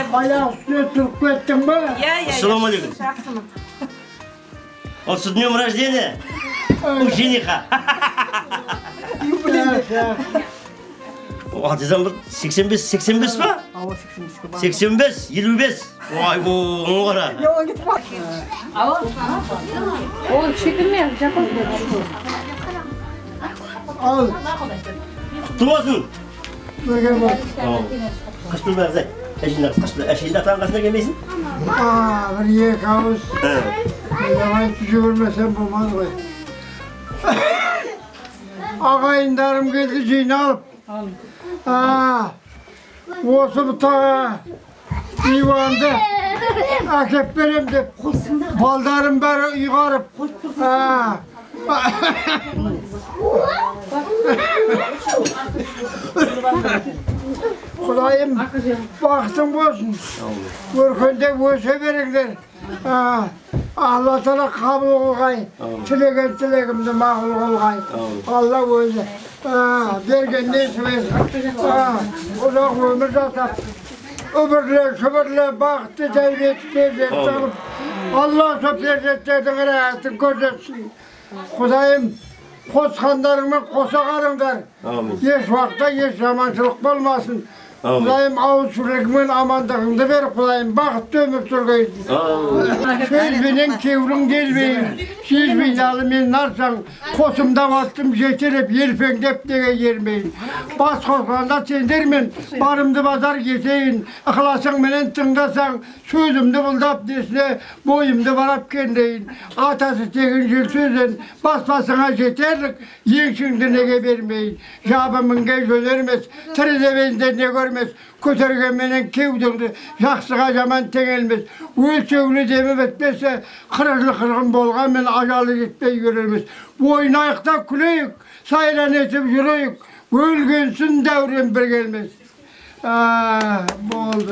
Ayağı üstüne Türk ettin mi? Assalamu alaikum. Вот с днем рождения у жениха. Атызам бір 85 па? 85, 55. Ой, бұл қара. Ол шекілме, жапон. Al. Құтты болсын. Бірге бол. Қаш бір бағзай. Әшейінде атаның қасына келмейсің? Bir екі ауыз. Яған түзі көрмесем болмaz ғой. Ағайындарым келді жиналып. Осы бұтаға диванды әкеп берем деп. Балдарым бәрі ұйғарып. Құдайым бақытың болсын. Өркенде өсе беріңдер. Алла Тағала қабыл қылғай. Тілеген тілегімді мақұл қылғай. Алла өзі берген несібесін. Ұзақ өмір жасап, үбірлі, шүбірлі, бақытты дәулетті перзент алып, Алла со перзенттердің рәхетін көрсетсін. Құдайым қосқандарыңмен қоса қарыңдар. Еш уақытта еш жаманшылық болмасын. Құдайым ауыз сүрлігімен амандығыңды бер, Құдайым бақытты өмір сүргейсін. Сөзбенен кеуірің делбейін, сезбейналы мен нарсаң, қосымда баттым жетелеп, елпеңдеп деге ермейін. Бас қосқанда сендермен барымды базар кетейін, ықыласың менен тыңдасаң, сөзімді бұлдап десіне, бойымды барап кендейін. Атасы тегін жүр сөзін, баспасыңа жетерлік, еңшіңді неге бермейін. Жабы мінге жөнермес, тірізебенде не көрмейін. Көтерген менен кеудіңді жақсыға жаман теңелмес. Өлсеулі демі бітпесе, қырыжлы қырғын болған мен ажалы жетпей көрермес. Ойнайықта күлейік, сайран етіп жүрейік, өлгенсін дәурен бір келмес. Болды.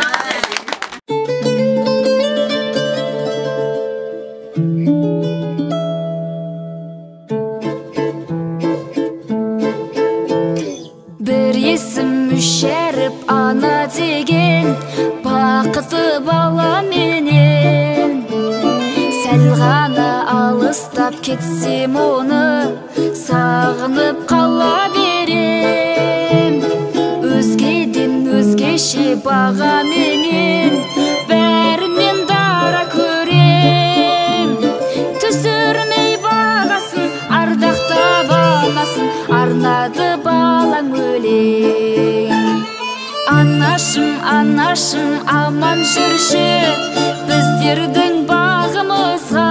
Шәріп ана деген бақыты бала менен сәл ғана алыстап кетсем оны сағынып қала берем. Өзгеден өзгеше баға менен бәрінен дара көрем. Түсірмей бағасын, ардақтап анасын, арнады балаң өлең. Анашым, анашым, аман жүрші біздердің бағымызға.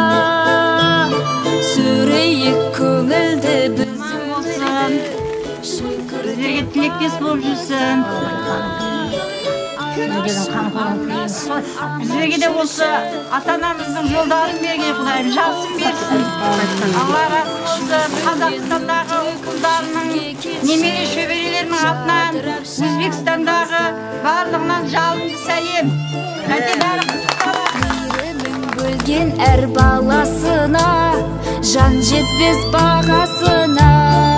Сүрейік көңілді біз өмірін. Біздерге тілектес болып жүрсін. Біздерге де болса ата-анамыздың жолдарын берген Құдайым жақсын берсін. Алла разы Қазақстандағы ұлдарының немере шөберелерінің атынан, Өзбекстандағы барлығынан жалынды сәлем. Бөлген әр баласына, жан жетпес бағасына.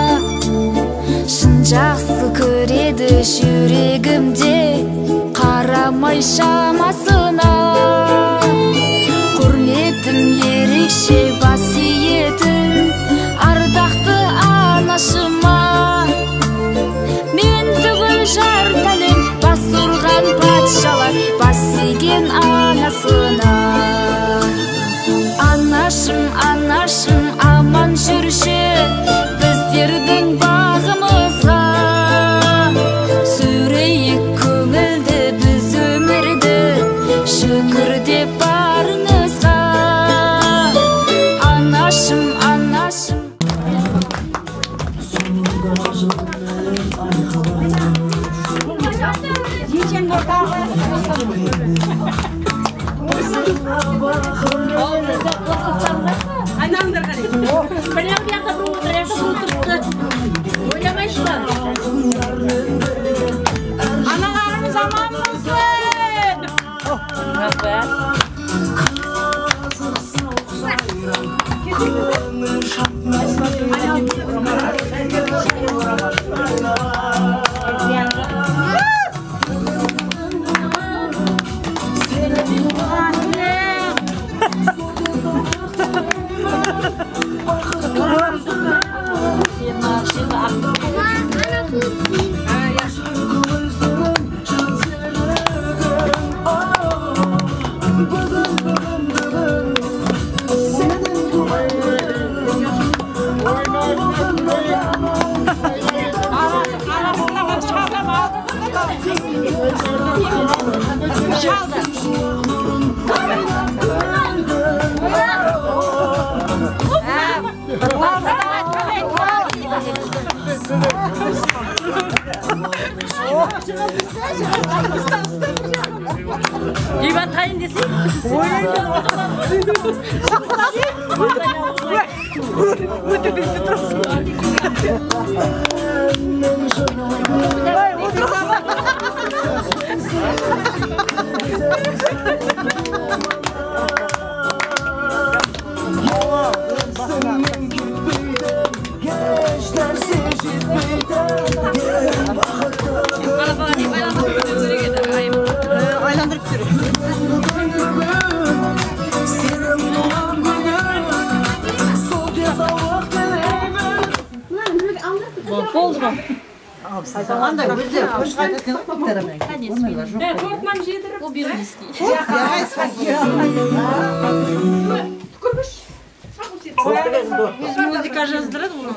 Шын жақсы көреді жүрегімде, қарамай шамасына. Құрметім ерекше басиетін, ардақты анашыма. Мен түгіл жар тәлем, бас ұрған патшалар, бас иген анасына. Анашым, анашым, аман жүрші біздердің бағымызға. Сүрейік көңілді біз өмірді, шүкір деп барыңызға. Анашым, анашым. Ayağındır kardeşim. Ben yakta durdu. Oynamayışlar. Analarımız aman olsun. Тайын десей? Aylandırıp sürü. Oldu mu? Anda güzel. Hoş geldin. Korkmam jedir. O bir riski. Biz muzika жаздырады bunu.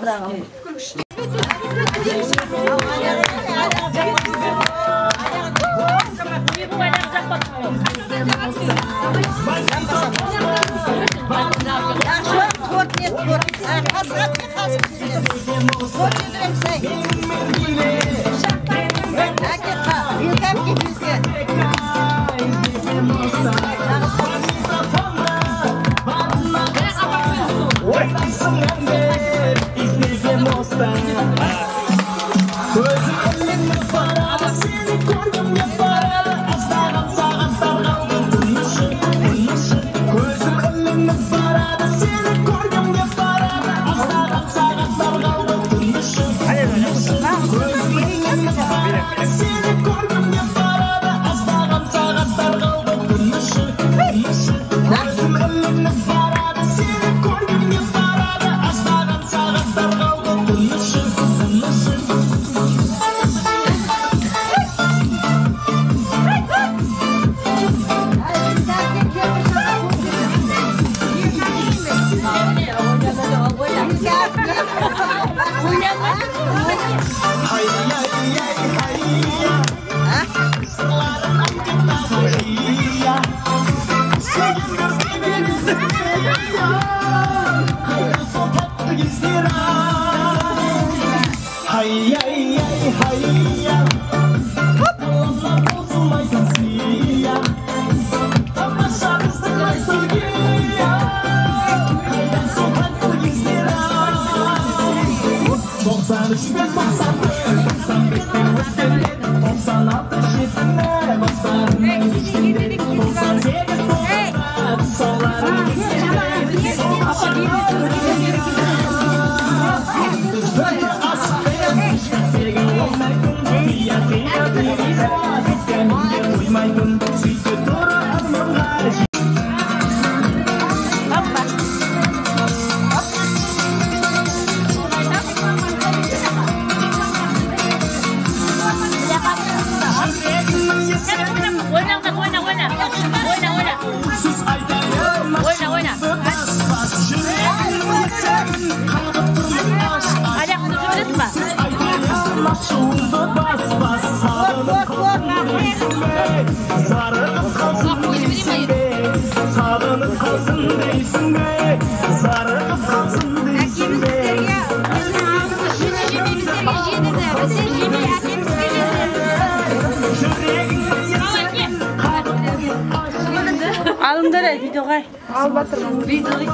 Alımdara videoga. Al batırma. Videoyu.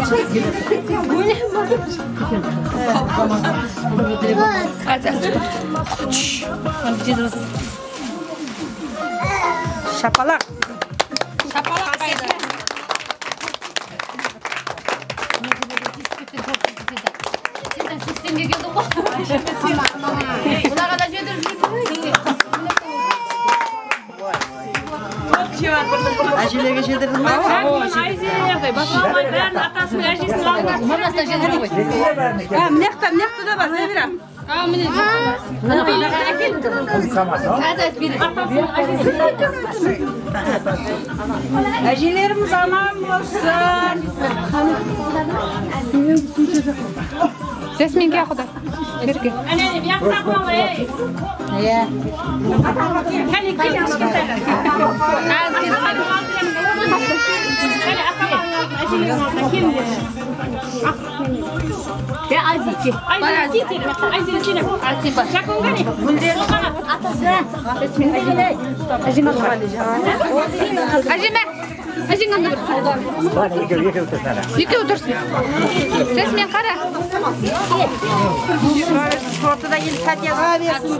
Bu ne? Şapalak. Şapalak kaydı. Sistemge geldi bu. Buna kadar jedir. Ajilerge jedirdin mi? Ayzeye basamay ben atasının ajisini aldım. Manasına jedir koy. Ha, mnekta da var Sevira. Ha, mene. Azat bir atasının ajisini. Ajilerimiz aman olsun. Resminge xuda. Berke. Ana bir yakta koy. Ya. Kani kim çıktı? Az kesmedi. Kani atamam ajilin olsa kimdi? Ya Aziz. Екі отырсын. Сіз мен қара. Ортада ел Татьяна берсін.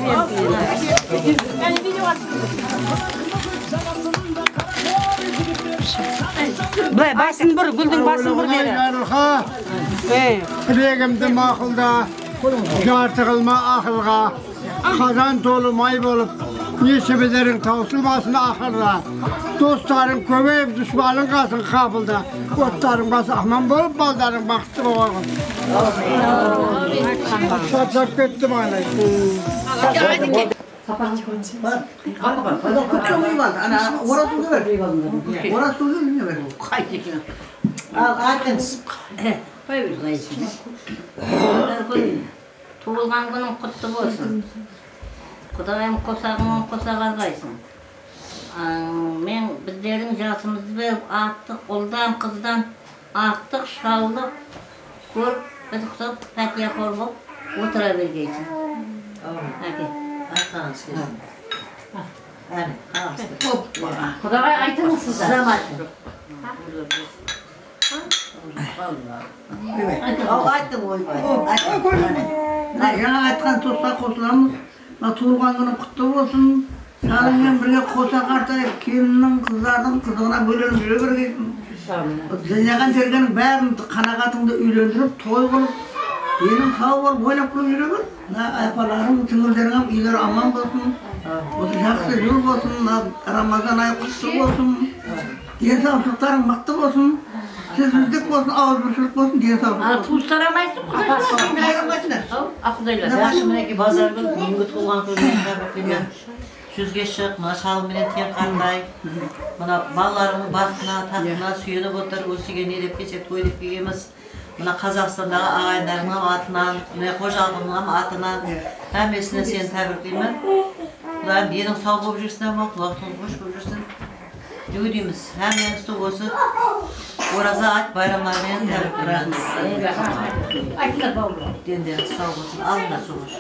Былай басын бұр, гүлдің басын бұр деді. Тілегімді мақұлда, жарты қылма ақылға, қазан толы май болып, несібелерің таусылмасын ақырда. Достарың көбейіп, дүшманың қасын қапылда. Оттарың басы аман болып, балдарың бақытты болған. Шатшап кетті мағынай. Туылған күнің құтты болсын. Құдайым қосағыңын қоса қалғайсың. Мен біздердің жасымызды беріп, ақтық ұлдан, қыздан, ақтық, шалдық көріп, біз құсап, пәтия қор болып, отыра бергейсің. Құдағай айтыңыз сізді. Айттың ойбай. Жаңа айтқан тосқа қосыламыз. Туылған күнің құтты болсын. Шалыңмен бірге қоса қартайып, келіннің, қыздардың қызығына бөлініп жүре бергейсің. Дүнияған тергенің бәрін қанағатыңды үйлендіріп, той қылып, елің сау болып, ойлап күліп жүре бер. Айпаларың, түңілдерің, үйлер аман болсын. Осы жақсы жыл болсын, Рамазан айы құтты болсын. Денсаулықтарың мықты болсын. Сізсіздік болсын, ауызбіршілік болсын, денсаулық болсын. Туыстар амайсың, Мінеке базар күн, бүгінгі туылған күнмен жүзге шық, мына шалыменен тең қандай, мына балаларының бақытына, тақына сүйеніп отыр, өсіге не деп келсек, той деп келгенбіз. Мына Қазақстандағы ағайындарыңның атынан, мына қожалығымның атынан, әмесіне сені тәбірклеймін. Құдайым денің сау болып жүрсін, құлақтың қош болып жүрсін. Жүгі дейміз, әмеңізді осы ораза айт байрамлармен тәбірклейміз. Дендеріңіз сау болсын, алында соғыш.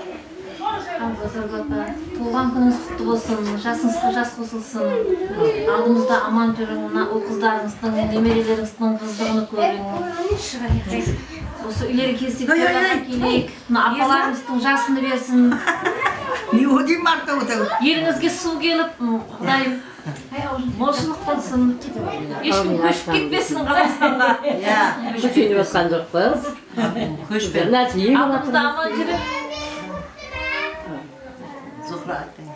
Туылған күніңіз құтты болсын, жасыңызға жас қосылсын. Алдымызда аман жүрің, ол қыздарыңыздың, немерелеріңіздің қыздығыны көрің. Осы үйлері кездегі тойларға келейік, апаларымыздың жасыны берсін. Не одейм арта өтеу. Еліңізге су келіп, құдайым, молшылық болсын. Ешкім көшіп кетпесін Қазақстанға. Көшпейді басқан жоқ қыз. Көшпейді. Алдымызда аман жүрің. Зухра айттыңыз.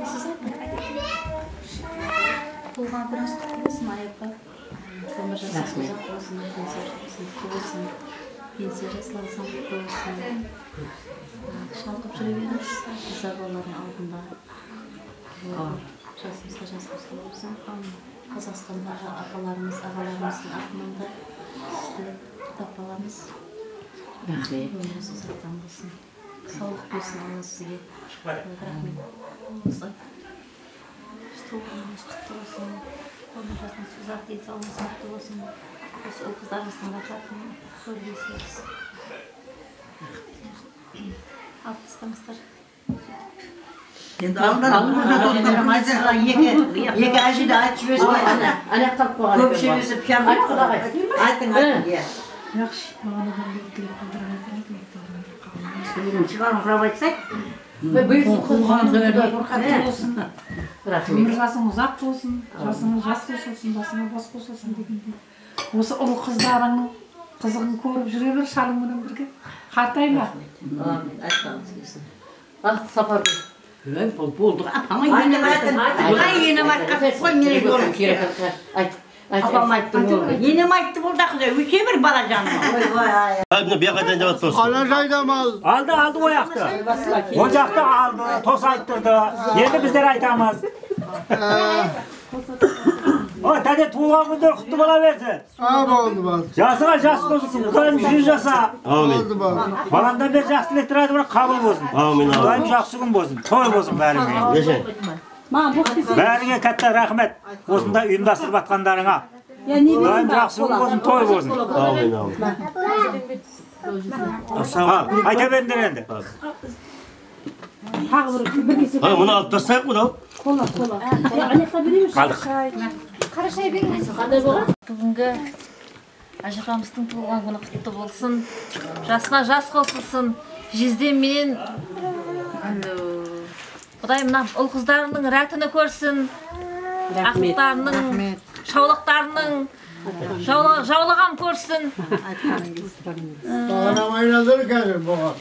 Туылған күніңіз құтты болсын, аяпқа. Өмір жасыңыз ұзақ болсын, құтты болсын. Пенсия жасыларыңыздан құтты болсын. Шалқып жүре беріңіз, қыздар балалардың алдында. Жасымызға жас қосылып болсын. Қазақстандағы апаларымыз, ағаларымыздың атынан да сізді тапаларымыз. Өміріңіз ұзақтан болсын. Саулық болсын, Алла сізге. Рахмет. Туылғаныңыз құтты болсын. Өмір жасыңыз ұзақ денсаулығыңыз мықты болсын. Осы ұл-қыздарыңыздың бақытын көргейсіз. Алып тастаңыздар. Енді екі әжейді айтып жіберсін. Көп шебесі пиян айтың. Өмір жасың ұзақ болсын, жасыңыз жас қосылсын, басыңа бас қосылсын дегенде. Осы ұл қыздарың қызығын көріп жүре бер, шалыңмен бірге. Қартайма. Сапар Болдық, апама енем айтын. Енем айтқан қой менен көрім керек. Апам айтты болды. Енем айтты болды ақыда, өте бір бала жаныма. Ала жайда мал. Алды ояқты. Ocakta aldı, tos ayttırdı. Енді біздер айтамыз. O tade tuğlan gündür kutlu bola versin. Oldu bak. Жасыңа жас болсын, Құдайым 100 жаса. Oldu bak. Баландан бері жақсылық тіледі, бірақ қабыл болсын. Құдайым жақсы күн болсын, той болсын бәріңе. Бәріңе кәтті рахмет. Осында ұйымдастырып атқандарыңа. Құдайым жақсы күн болсын, той болсын. Айта беріңдер енді. Мұны алып тастайық мынау. Алдық. Қара шай беріңіз. Қандай болған? Бүгінгі ажапамыздың туылған күні құтты болсын. Жасына жас қосылсын. Жезден менен Құдай мына ұл қыздарының рәтіні көрсін. Ақылдарының, шаулықтарының жаулаған көрсін. Бағанам айналдыр қазір бұған.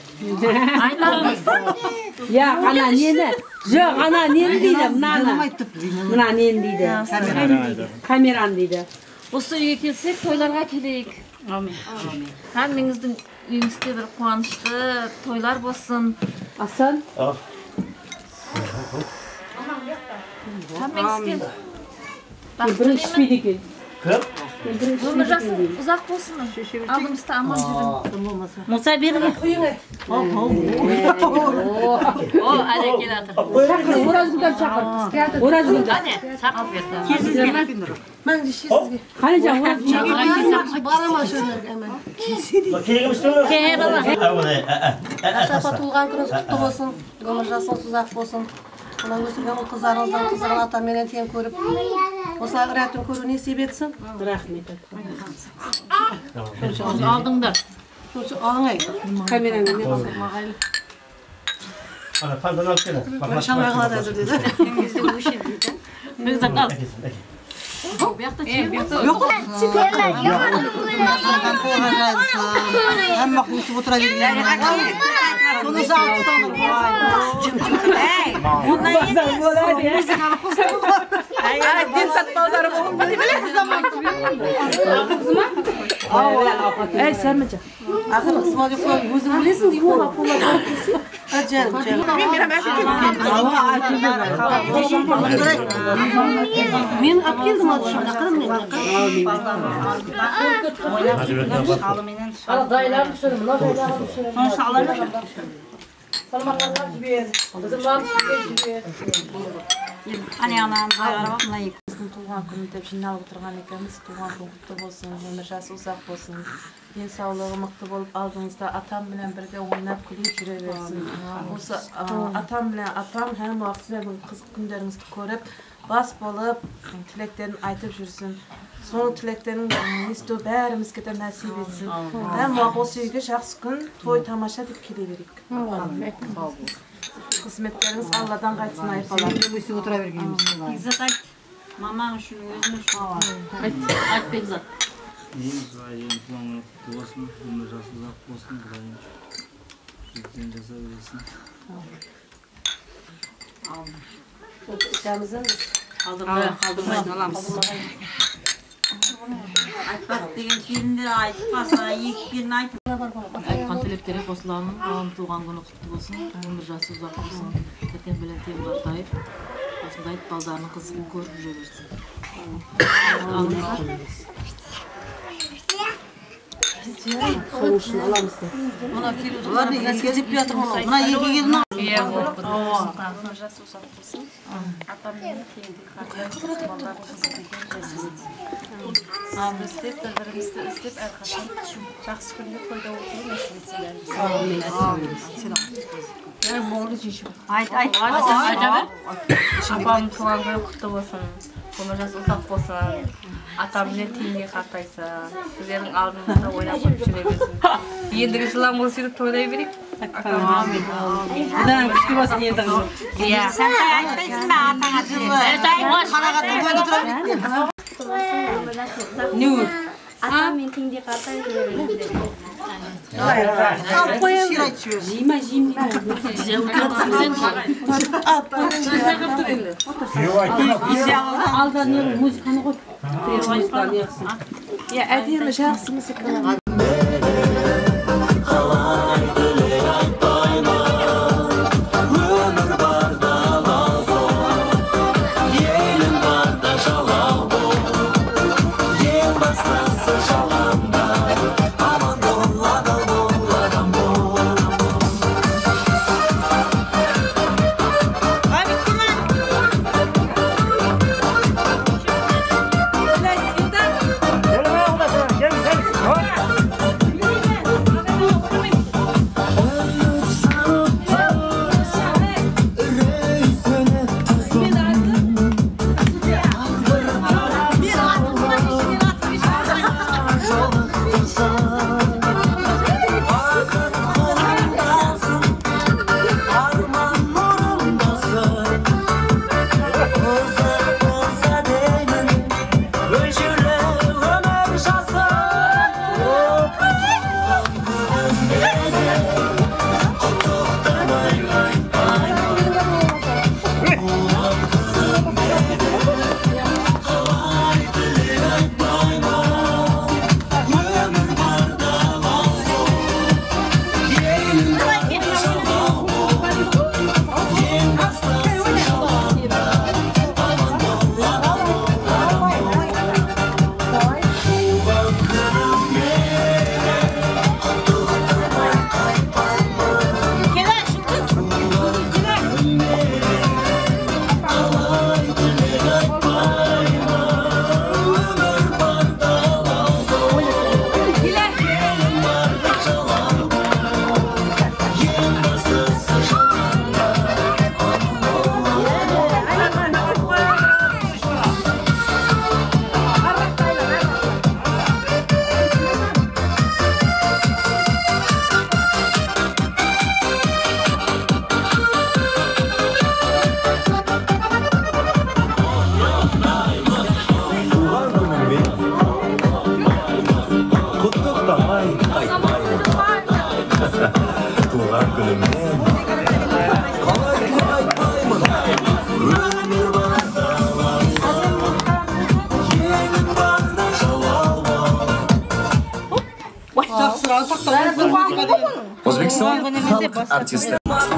Я, ана нені? Жоқ, ана нені дейді, мынаны. Мына нені дейді. Камераны дейді. Осы үйге келсек, тойларға келейік. Әмеңіздің үйіңізде бір қуанышты тойлар болсын. Асан? Әмеңізге Бірін ішпейді екен. өмір жасың ұзақ болсын. Алдымызда аман жүрін. Мұса беріңе. О, әлі келатыр. Оразгүлден шақыр. Оразгүлден. Әне, шақыр берді. Қане жа, оразгүлден. Ажапа туылған күніңіз құтты болсын, өмір жасыңыз ұзақ болсын. Мына өсірген ұл қыздарыңыздың қызығын атаменен тең көріп, осылай рәтін көру не себепсің? Рахмет. Алдыңдар. Алыңай. Камераны не болсын? Фандан алып келе. Шамай қылады әзір деді. Бекзат ал. Әмі қуысып отыра берген. Соны сағып ақыр Смолев өзің білесің деймін оға қолға болып келсе. Мен алып келдім ал шақырым мен. Дайлар түсірім, мына дайлар түсірім. Соны шағалар Салмақларға жібер. Қызымлар жібер. Ане анам қарап мына екі. Біздің туған күні деп жиналып отырған екенбіз. Туған күн құтты болсын, өмір жасы ұзақ болсын. Денсаулығы мықты болып алдыңызда атам білен бірге ойнап күліп жүре берсін. Осы атам білен апам һәм уақыт сіздердің қызық күндеріңізді көріп, бас болып, тілектерін айтып жүрсін. Соның тілектерін есту бәрімізге де нәсіп етсін. Һәм уақыт осы үйге жақсы күн, той тамаша деп келе берейік. Қызметтеріңіз Алладан қайтсын айқалар. Өсіп отыра бергеніміз. Бекзат айт. Мамаң үшін, өзің үшін. Айт Бекзат. Дейміз, айын туаңы құтты болсын, өмір жасы ұзақ болсын, Құдайым жүзден жаса бересін. Ішемізін Алдырмай аламыз. айтпақ деген келіндер айтпаса, екі келін айтып. Айтқан тілектері қосыламын. Алым туған күні құтты болсын, өмір жасы ұзақ болсын. Ертең білен тем қартайып, осындай балдарының қызығын көріп жүре берсін. Соның үшін аламызды. Мына келуді. Оларды ескезіп жатыр мұны. Мына екі келін ал. Иә, өмір жасы ұзақ болсын. Атам мені кейіндегі қартайып, балдардың қызығын көріп істеп, бір-бірімізді іздеп, әрқашан жақсы күнде тойда отыру нәсіп етсеңдер. Айт. Апамның туған күні құтты болсын. Өмір жасы ұзақ болсын. Атам менен теңге қартайса, сіздердің алдыңызда ойнап күліп жүре берсін. Ендігі жылан болса сөйтіп тойлай берейік. Бұдан күшті болсын енді қызым. Иә. Сән айтпайсың ба атаңа жылы? Қарағаттың көңді тұра берді. Нүү? Атам мен теңге қартай жүре Алып қойын. Шир айтшы бер. Жима. Алда не музыканы қой. Музыканы яқсын. Иә, әдемі жақсы музыкалар. Gelin, gelin. O'zbekiston xalq artisti.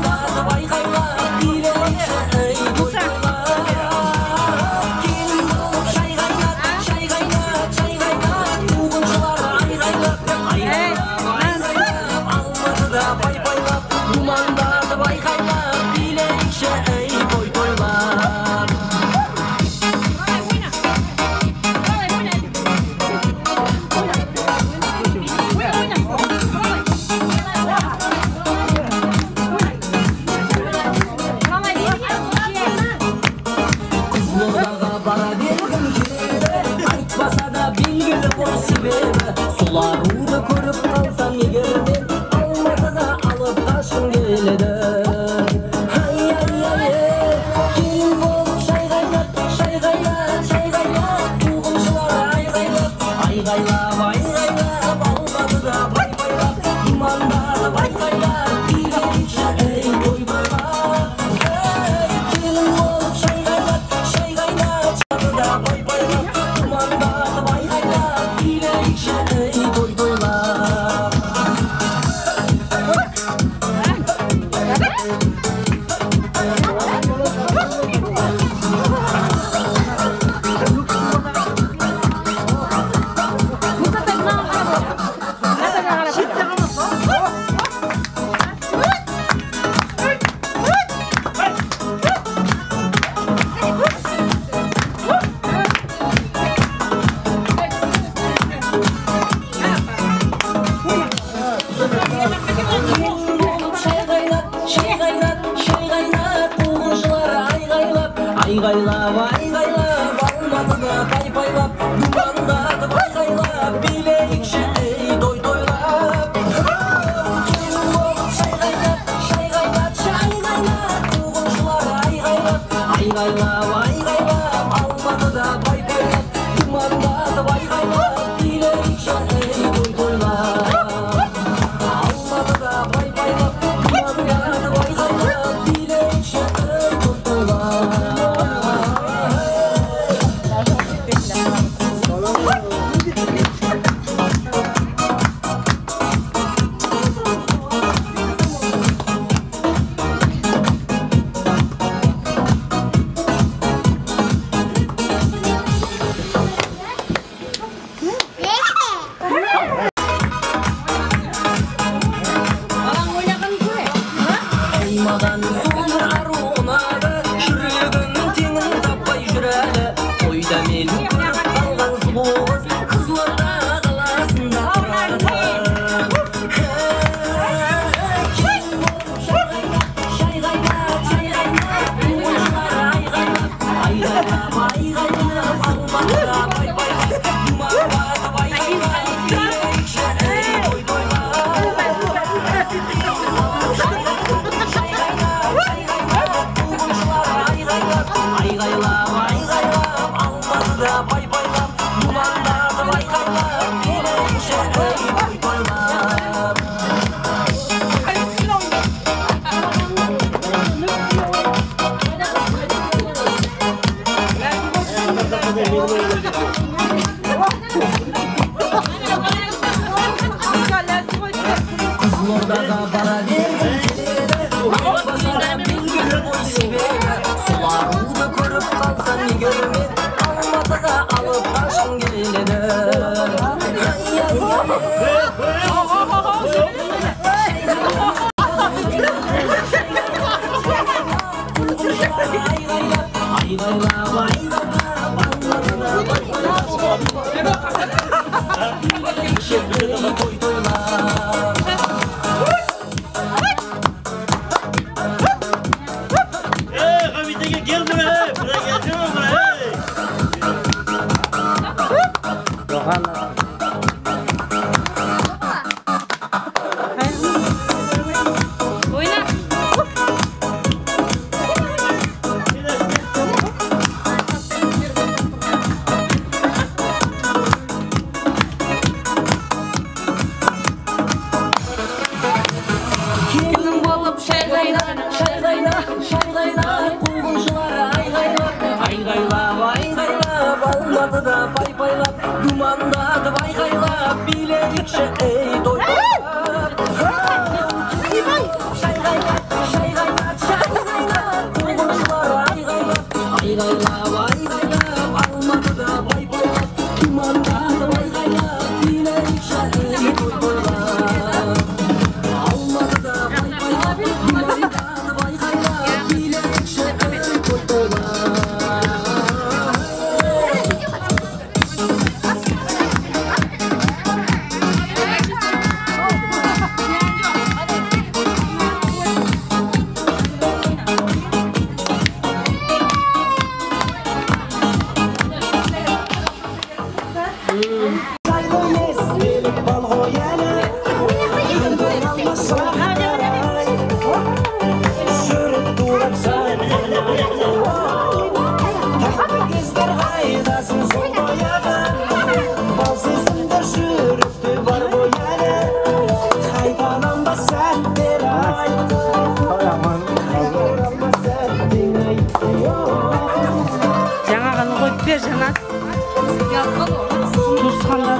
Sularını korup kalsam yegerden Almadıda alıp taşım geledi Hay hay hay Gelin bolup şay gaynat Şay gaynat, şay gaynat Tuğumşular aygaylap Aygaylap, aygaylap Almadıda bay baylap İmandadı baygaylap İlerikşe ey boy boylap Gelin bolup şay gaynat Şay gaynat Almadıda bay baylap İmandadı baygaylap İlerikşe ey boy boylap Aygaylap, aygaylap, Almadıda pay paylap Dumandadı baygaylap, bilekşe ey doy doylap Gelin bolup şay gaynat, şay gaynat, şay gaynat Tuğumşular aygaylap, aygaylap, aygaylap Almadıda pay paylap, dumandadı baygaylap Bilekşe ey doy doylap Almadıda pay paylap, dumandadı baygaylap Bilekşe ey doy doylap Kıymadan sonra arunadı Şürügünün tengini tapay jüreli Toyda meni görüp kalgan suluğuz Kızlarda kalasında turardı Gelin bolup şay gaynat, şay gaynat Tuğumşular aygaylap, aygaylap, aygaylap Almadıda bay baylap, dumandadı baygaylap Bilekşe ey boy boylap Aygaylap, aygaylap, Almadıda bay baylap Dumandadı baygaylap Bilekşe ey boy boylap Kızılordaga bara verdim Basara bilgili boy sebebe Sularını korup kalsan yegerme Almadıda alıp taşım geledi Hay hay Aygaylap, aygaylap, aygaylap Almadıda baygaylap Bilekşe ey boy boylap Kavitege gel buraya. Buraya gelsene buraya. Gelin bolup Dilekçe ey doydular Aygaylab almadı da bay boylar Dumandadı aygaylab dilekçe ey doydular Almadı da bay boylar Dumandadı aygaylab dilekçe ey doydular Жаңағыны қойып бер Жанат. Туысқандар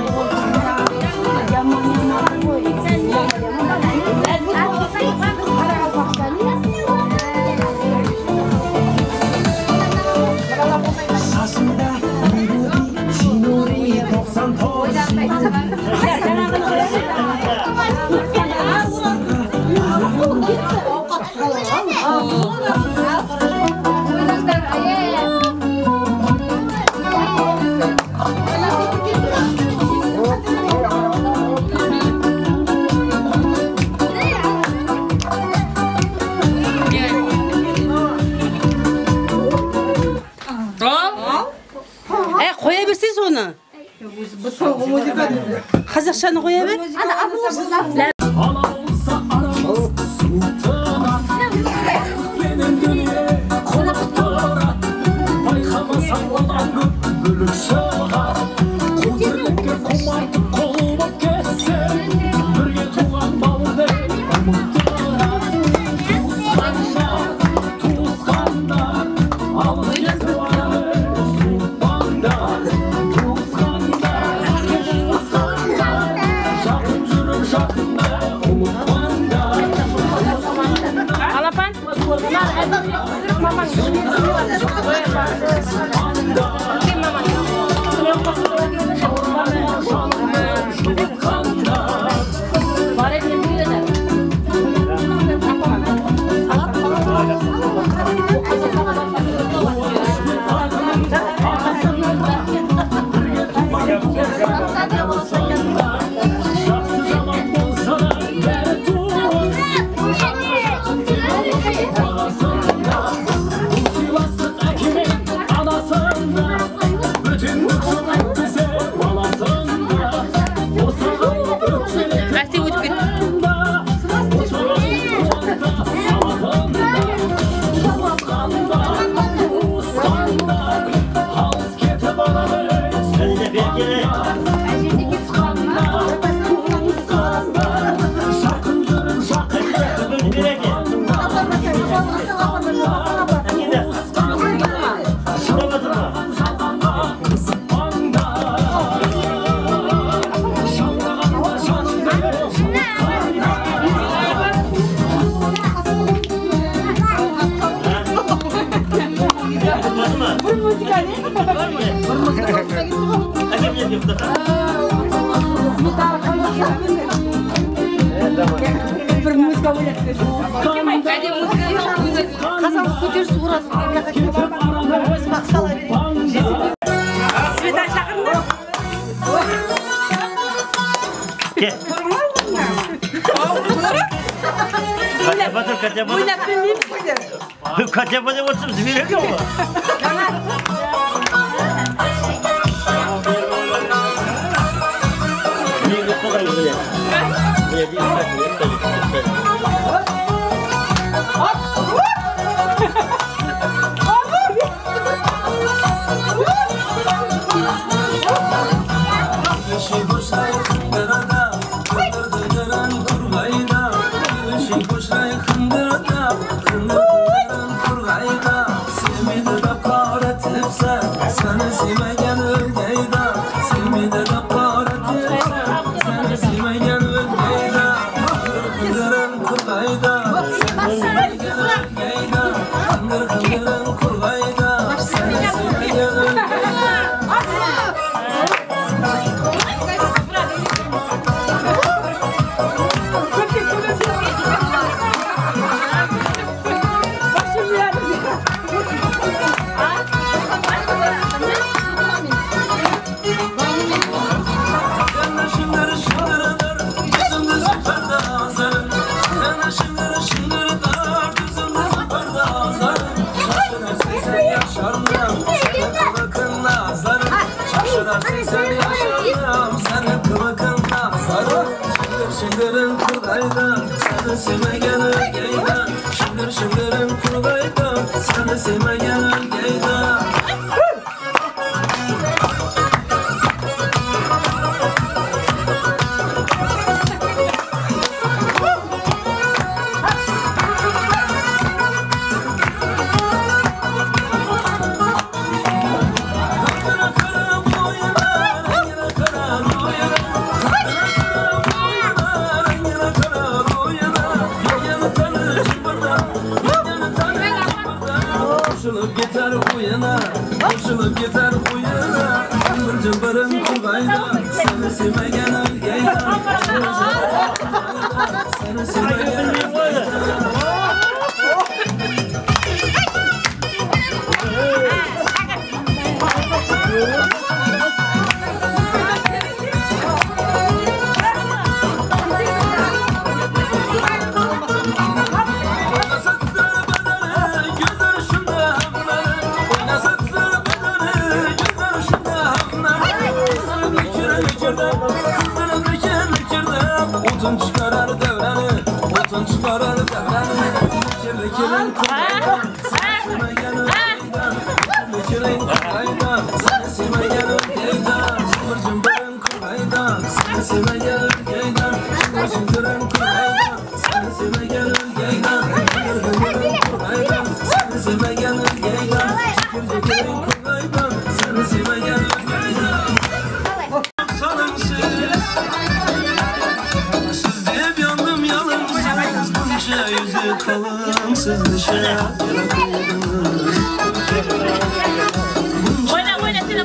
қоя берсеңіз оны. Қазақшаны қоя бер. Kaçapada oturup zibirek yok mu? Ne yapalım böyle? Böyle bir bakımda sarı şıngırın kurgayda seni sevmegen ölgeyda şıngırın kurgayda seni sevmegen ölgeyda Koşulup gider bu yana cımbırın kurgayda seni sevmegen ölgeyda seni sevmegen ölgeyda Otun çıkarar devreni, otun çıkarar devreni Kirlikirin kurgaydan, seni sevmegen ölgeydan Kirlikirin kurgaydan, seni sevmegen ölgeydan Cımbırın kurgaydan, seni sevmegen ölgeydan Cımbırın kurgaydan, seni sevmegen ölgeydan Cımbırın kurgaydan, seni sevmegen ölgeydan Kirlikirin kurgaydan, seni sevmegen ölgeydan Sanımsız yüzü kalınsız dışarı Oyna,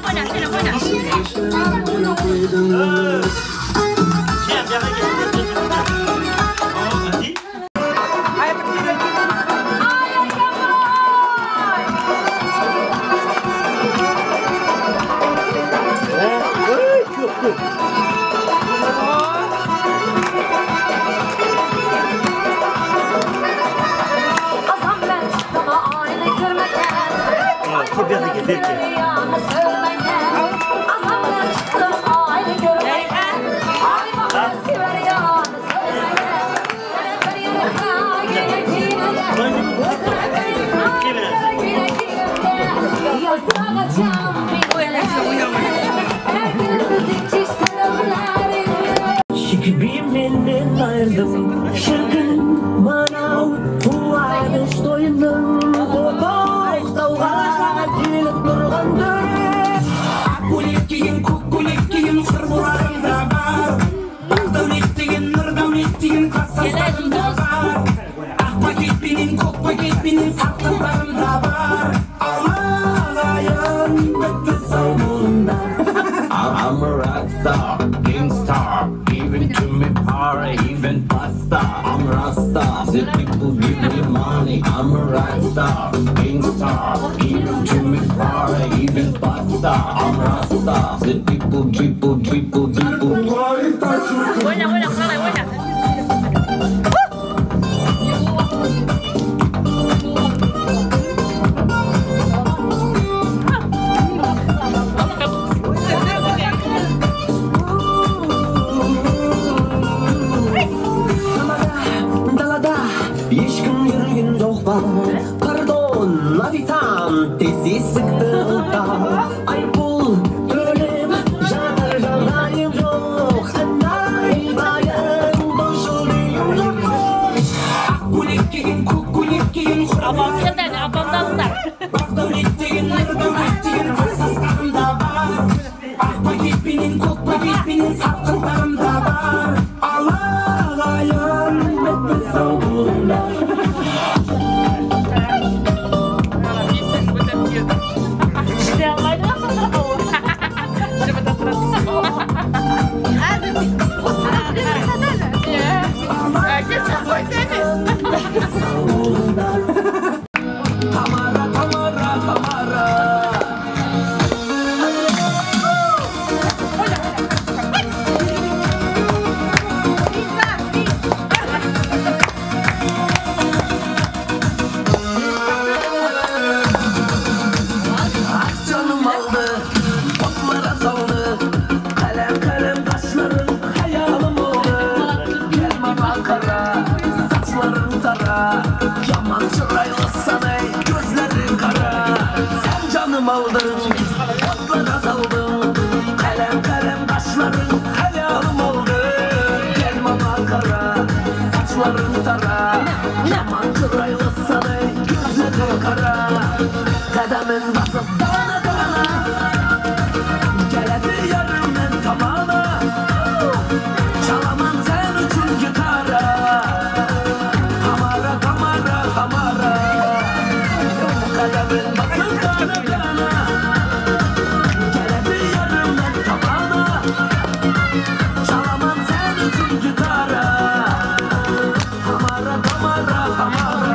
Şikbimden ayırdım şırkın bana Kuvadeş doyundum Kotok tavga gelip durgandır Akkulik kukkulik kırbularımda var Akdavnettiğin nırdavnettiğin kassaslarımda var Ak paketbinin kok paketbinin saklılarımda var Ağlayan bitti savununda I'm a rockstar, gangstar, even to me power, even pasta. I'm a rockstar, the people give me money. I'm a rockstar, gangstar, even to me power, even pasta. I'm a rockstar, the people. Pardon, navitan, tezi sıktı da Ay bul, ölüm, janayım yok Anay bayan Çalamam sen için gitara. Kamara kamara kamara. Kademin basın kana kana. Geledi yarımdan tabana. Çalamam sen için gitara. Kamara kamara kamara.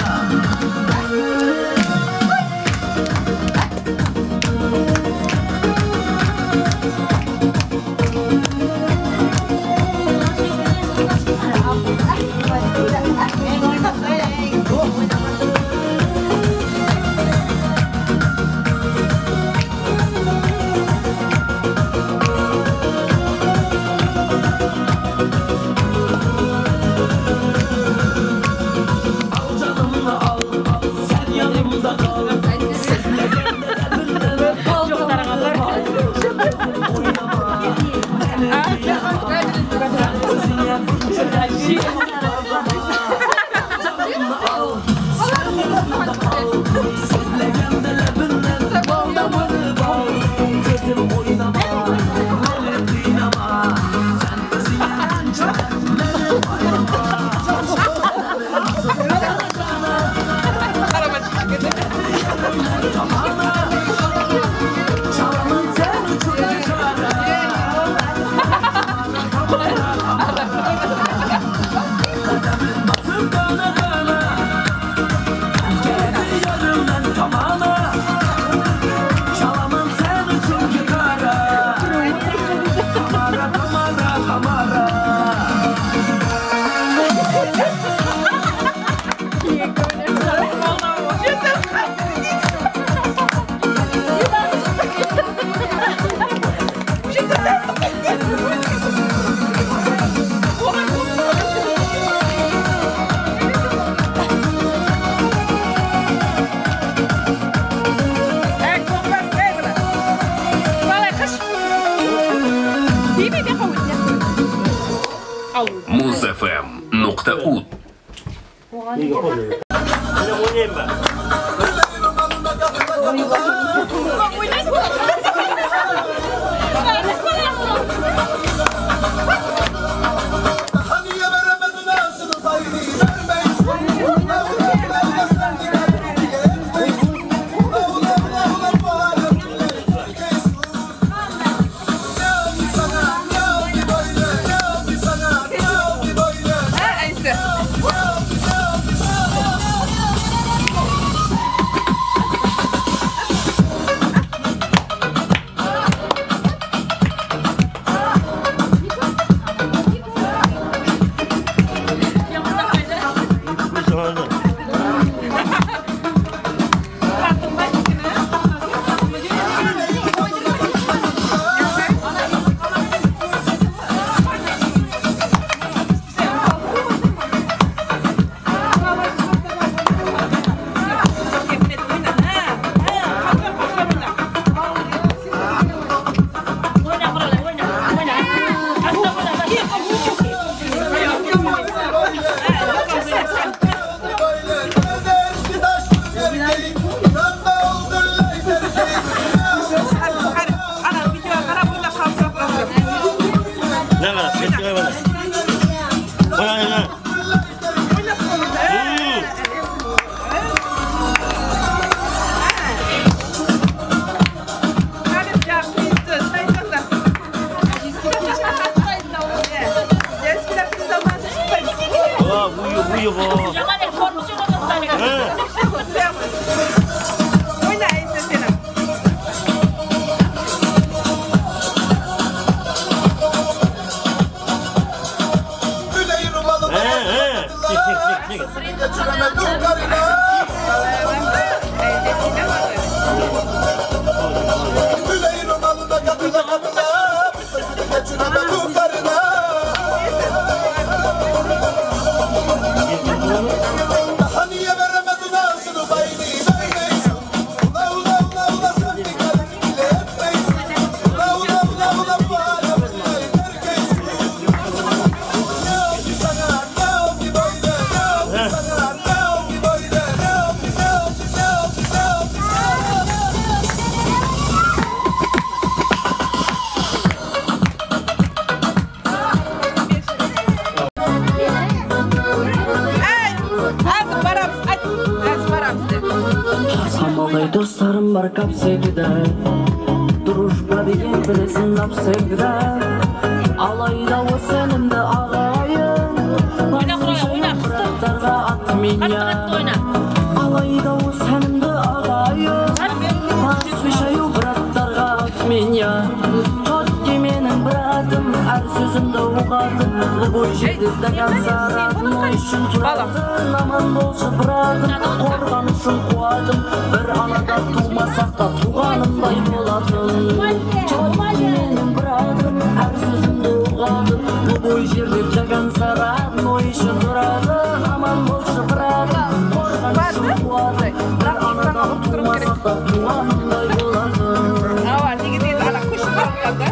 muzfm.ut Талай достарым бар капсегіде, дружба деген білесін лапсегіде. Алайда о сенімді ағайын, бірақтарға ат меня. Алайда о сенімді ағайын, басвишаю бірақтарға ат меня. Чотки менің біратым, әр сөзімді ұғатын, любой жерде дәгән саратын, ой үшін тұратын. Аман болшы біратым, қорған үшін қуатым, бір анада тумасақ та туғанымдай болатын. Чотки менің біратым, әр сөзімді ұғатын, любой жерде дәгән саратын, ой үшін тұратын. Аман болшы біратым, қорған үшін қуатым, бір анада тумасақ та туғанымдай болатын. Ава, неге дейді, ана көшіп барып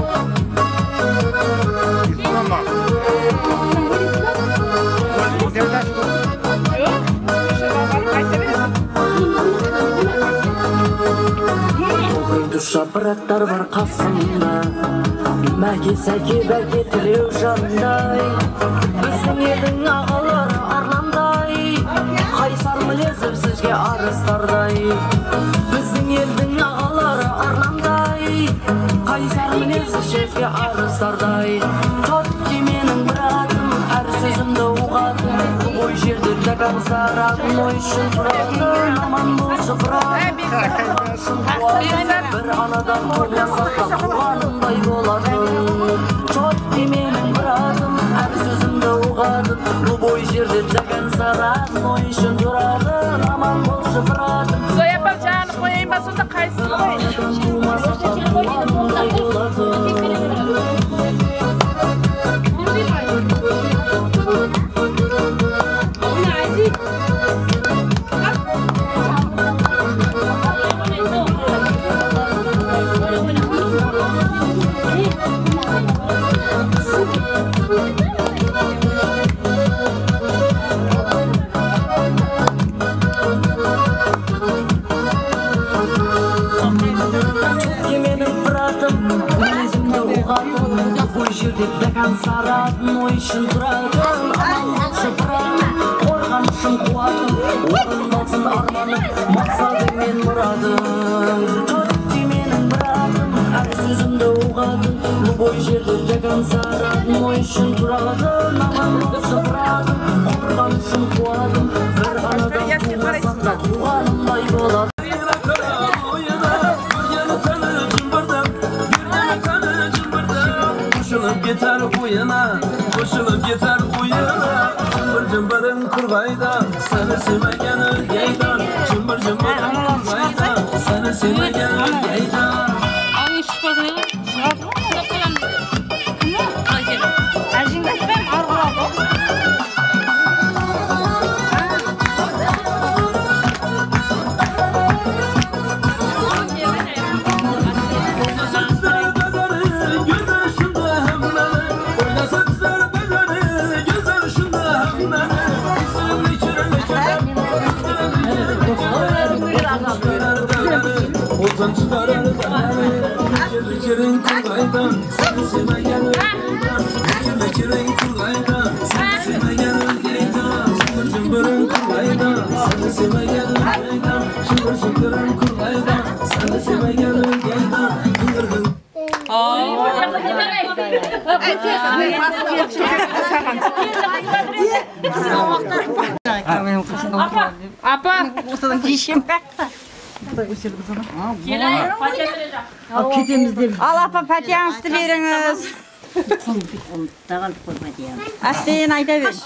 Душа браттар бар қасымда, мәке сәке бәке тілеу жандай. Біздің елдің ағалары арнандай, қайсар мінезіп сізге арыстардай. Біздің елдің ағалары арнандай, қайсар мінезіп сізге арыстардай. Чотки менің біратым, әр сөзімді ұғатын, ой жерде дәгән саратын, ой үшін тұратын. Аман болшы біратым, бір анадан туылсақ та туғанымдай болатын. Чотки менің біратым, әр сөзімді ұғатын, любой жерде дәгән саратын, ой үшін тұратын. Аман болшы біратым, Зоя апа, жаңағы қойайын ба, сонда қайсысы қой? тумасақ та туғанымдай болатын. Ой жерде дәгән саратын, ой үшін тұратын. Аман болшы біратым, қорған үшін қуатым, орындалсын арманым, мақсатым мен мұрадым. Чотки менің біратым, әр сөзімді ұғатын, любой жерде дәгән саратын, ой үшін тұратын. Аман болшы біратым, қорған үшін қуатым, бір анадан тумасақ та туғанымдай болатын. Yeter boyuna, koşulup yeter boyuna. Cımbır cımbırın kurbayda, seni sevmegen ölgeydan. Cımbır cımbırın kurbayda, seni sevmegen ölgeydan. Ağın şıkmasını çıkardım, ona koyalım. Erjin'de ben argıladım. Ozan çıkarır beni, geçirin kurbaydan, seni sevmegen ölgeydan. Geçirin kurbaydan, seni sevmegen ölgeydan. Cımbır cımbırın kurbaydan, seni sevmegen ölgeydan. Şımbır şımbırın kurbaydan, seni sevmegen ölgeydan. Gıngırgın. Апа, осыдан кешем ал апа пәтияңызды беріңіз. Әстейін айта бер.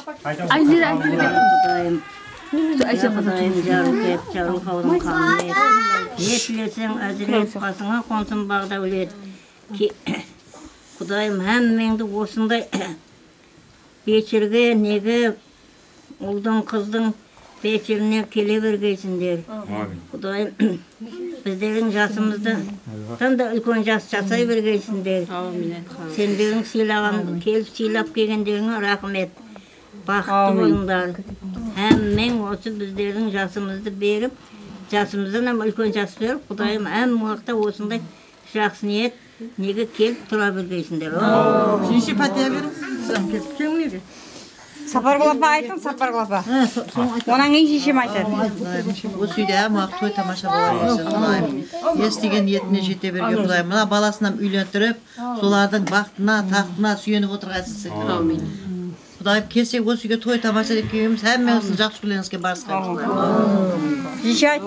Құдайым жарылып, жарылып қаудың қамын ет. Ешілесең әзірлеп қасыңа қонсын бағда өлет. Құдайым әммеңді осындай вечерге неге ұлдың қыздың вечеріне келе бергейсіңдер. Құдайым біздердің жасымызды таңда үлкен жас жасай бергейсіңдер. Сендердің сыйлаған, келіп сыйлап келгендеріңе рахмет. Бақытты болыңдар. Әммен осы біздердің жасымызды беріп, жасымыздан үлкен жас беріп, Құдайым әм уақытта осындай жақсы ниет неге келіп тұра бергейсіңдер. Жинші пәтия беріңіз. Сапаргул апа айтың, Сапаргул апа. Онан кейін шешем айтады. Осы үйде амақ той тамаша бола берсін, Құдайым. Естіген етіне жете берген Құдайым. Мына баласынан үйлендіріп, солардың бақытына, тақтына сүйеніп отырғайсыз. Амин. Құдайым келсек осы үйге той тамаша деп келгеніміз әммеңіздің жақсы күлеңізге барысқан Құдайым. Жеше айт.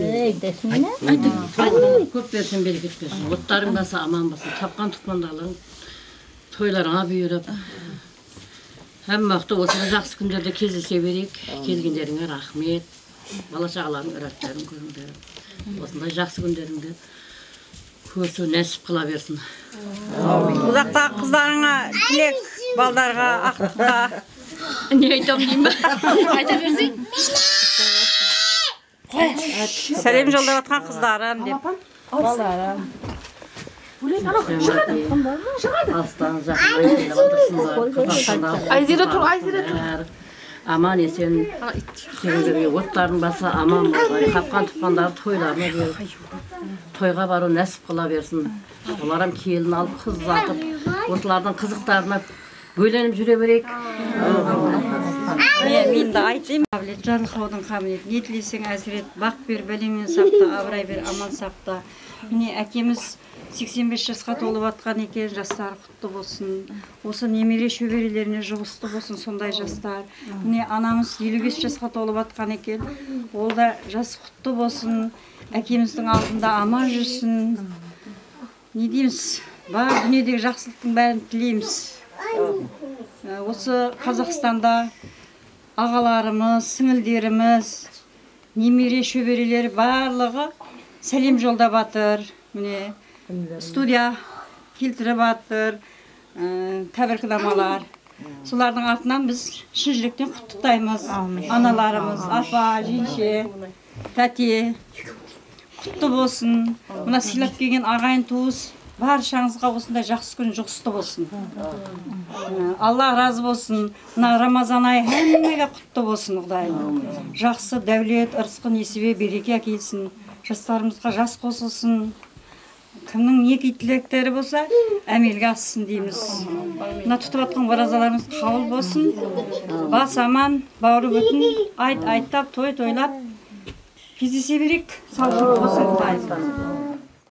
Көп берсін, берекет берсін. Оттарың баса, аман баса, тапқан тұқмандалың тойларыңа бүйіріп. Hem vakti olsun жақсы күндерде кездесе берейік. Келгендеріңе рахмет. Бала-шағаларың ұраттарын көріңдер. Осындай жақсы күндеріңді көрсі нәсіп қыла берсін. Ұзақтағы қыздарыңа тілек, балдарға, ақтыққа. Не айтам деймін ба? Айта берсің? Сәлем жолдап атқан қыздарым деп. Балдарым. Астан жақын Айзира тұр. Аман есен келгендерге оттарын баса аман болғай. Қапқан тұққандары тойларына беріп, тойға бару нәсіп қыла берсін. Оларым келін алып қыз затып, осылардың қызықтарына бөленіп жүре берейік. Мен де айтайын. Жарылқаудың қамет, не тілесең әзірет, бақ бер, бәлеңнен сақта, абырай бер, аман сақта. Міне әкеміз 85 жасқа толып атқан екен, жастары құтты болсын. Осы немере шөберелеріне жұғысты болсын, сондай жастар. Міне анамыз 55 жасқа толып атқан екен, ол да жас құтты болсын. Әкеміздің алдында аман жүрсін. Не дейміз? Бар дүниедегі жақсылықтың бәрін тілейміз. Осы Қазақстанда ағаларымыз, сіңілдеріміз, немере шөберелері барлығы сәлем жолдап батыр. Міне студия келтіріп батыр, тәбіркінамалар. Солардың артынан біз шын жүректен құттықтаймыз. Аналарымыз, апа, жеңше, тәте, құтты болсын. Мына сыйлап келген ағайын туыс баршаңызға осындай жақсы күн жұғысты болсын. Алла разы болсын. Мына Рамазан айы әммеге құтты болсын, Құдайым. Жақсы дәулет, ырысқы, несібе, береке әкелсін. Жастарымызға жас қосылсын. Кімнің не тілектері болса, әмелге ассын дейміз. Мына тұтып атқан оразаларымыз қабыл болсын. Бас аман, бауыры бүтін, айттап, той тойлап кездесе берейік. Сау болсын, Құдайым.